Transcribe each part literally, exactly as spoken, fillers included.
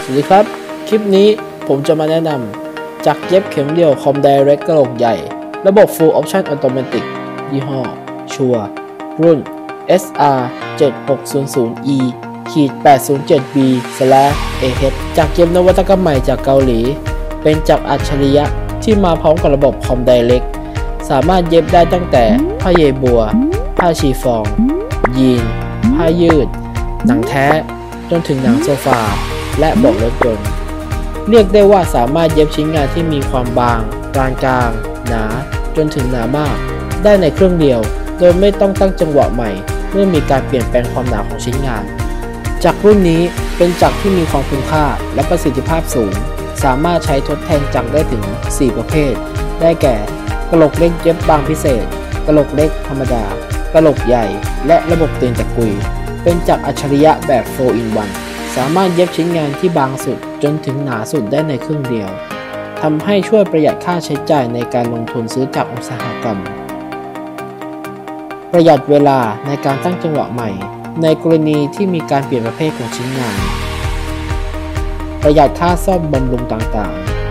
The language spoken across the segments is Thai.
สวัสดีครับคลิปนี้ผมจะมาแนะนำจักรเย็บเข็มเดี่ยวคอม Direct กะโหลกใหญ่ระบบ Full Option Automatic ยี่ห้อชัวรุ่น เอส อาร์ เจ็ดหกศูนย์ศูนย์ อี แปดศูนย์เจ็ด บี เอ เอช จักรเย็บนวัตกรรมใหม่จากเกาหลีเป็นจักรอัจฉริยะที่มาพร้อมกับระบบคอม Direct สามารถเย็บได้ตั้งแต่ผ้าเยบัวผ้าชีฟองยีนผ้ายืดหนังแท้จนถึงหนังโซฟาและเบาะรถยนต์เรียกได้ว่าสามารถเย็บชิ้นงานที่มีความบางปานกลางหนาจนถึงหนามากได้ในเครื่องเดียวโดยไม่ต้องตั้งจังหวะใหม่เมื่อมีการเปลี่ยนแปลงความหนาของชิ้นงานจักรรุ่นนี้เป็นจักรที่มีความคุ้มค่าและประสิทธิภาพสูงสามารถใช้ทดแทนจักรได้ถึงสี่ประเภทได้แก่กะโหลกเล็กเย็บบางพิเศษกะโหลกเล็กธรรมดากะโหลกใหญ่และระบบตีนตะกุยเป็นจักรอัจฉริยะแบบ โฟร์ อิน วัน สามารถเย็บชิ้นงานที่บางสุดจนถึงหนาสุดได้ในเครื่องเดียวทำให้ช่วยประหยัดค่าใช้จ่ายในการลงทุนซื้อจักรอุตสาหกรรมประหยัดเวลาในการตั้งจังหวะใหม่ในกรณีที่มีการเปลี่ยนประเภทของชิ้นงานประหยัดค่าซ่อมบำรุงต่าง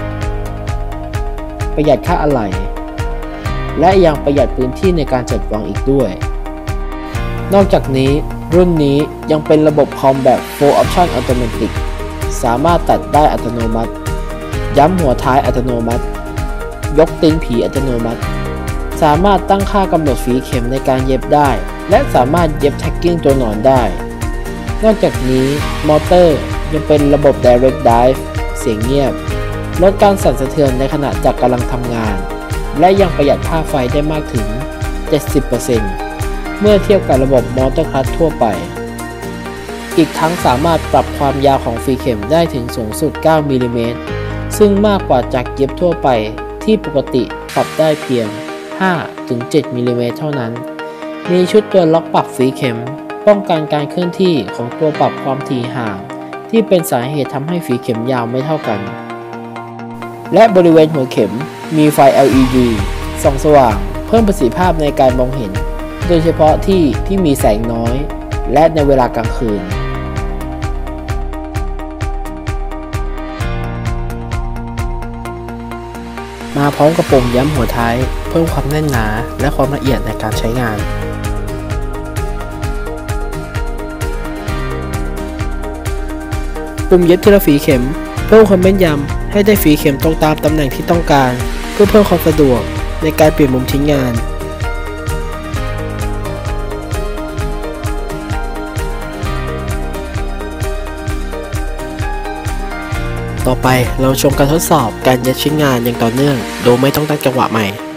ๆประหยัดค่าอะไหล่และยังประหยัดพื้นที่ในการจัดวางอีกด้วยนอกจากนี้รุ่นนี้ยังเป็นระบบคอมแบบ Full Option Automatic สามารถตัดได้อัตโนมัติย้ำหัวท้ายอัตโนมัติยกตีนผีอัตโนมัติสามารถตั้งค่ากำหนดฝีเข็มในการเย็บได้และสามารถเย็บแท็กกิ้งตัวหนอนได้นอกจากนี้มอเตอร์ยังเป็นระบบ Direct Drive เสียงเงียบลดการสั่นสะเทือนในขณะจักรกำลังทำงานและยังประหยัดค่าไฟได้มากถึง เจ็ดสิบเปอร์เซ็นต์เมื่อเทียบกับระบบมอเตอร์คลัตช์ทั่วไปอีกทั้งสามารถปรับความยาวของฝีเข็มได้ถึงสูงสุดเก้ามิลลิเมตรซึ่งมากกว่าจักรเย็บทั่วไปที่ปกติปรับได้เพียง ห้าถึงเจ็ดมิลลิเมตรเท่านั้นมีชุดตัวล็อกปรับฝีเข็มป้องกันการเคลื่อนที่ของตัวปรับความถี่ห่างที่เป็นสาเหตุทำให้ฝีเข็มยาวไม่เท่ากันและบริเวณหัวเข็มมีไฟ แอล อี ดี ส่องสว่างเพิ่มประสิทธิภาพในการมองเห็นโดยเฉพาะที่ที่มีแสงน้อยและในเวลากลางคืนมาพร้อมกับปุ่มย้ำหัวท้ายเพิ่มความแน่นหนาและความละเอียดในการใช้งานปุ่มเย็บทีละฝีเข็มเพิ่มความแม่นยำให้ได้ฝีเข็มตรงตามตำแหน่งที่ต้องการเพื่อเพิ่มความสะดวกในการเปลี่ยนมุมชิ้นงานต่อไปเราชมการทดสอบการเย็บชิ้นงานอย่างต่อเนื่องโดยไม่ต้องตั้งจังหวะใหม่